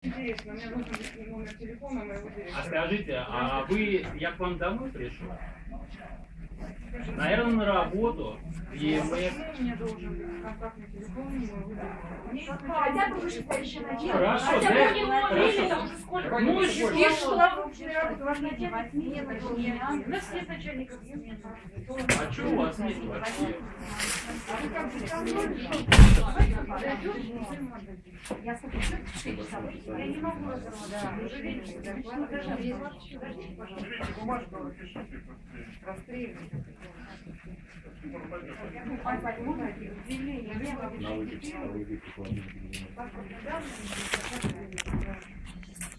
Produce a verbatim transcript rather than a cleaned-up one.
Интересно, мне нужен номер телефона моего директора. А скажите, а вы, я к вам домой пришел? Наверное, на работу. И мы... Мне должен быть контактный телефон моего директора. Хотя бы уже товарища начальника. Хорошо, Хотя бы да? не говорили, там уже сколько. Ну, Пишешь, больше. что рабочая работа, ваш начальник нет, У нас нет начальников смены. А что у вас нет вообще? Я сколько четыре часа. Я не могу разорвать. Да, уже видите, да. Подождите, пожалуйста. Бумажку напишите быстрее. На выпуск, на выпуск.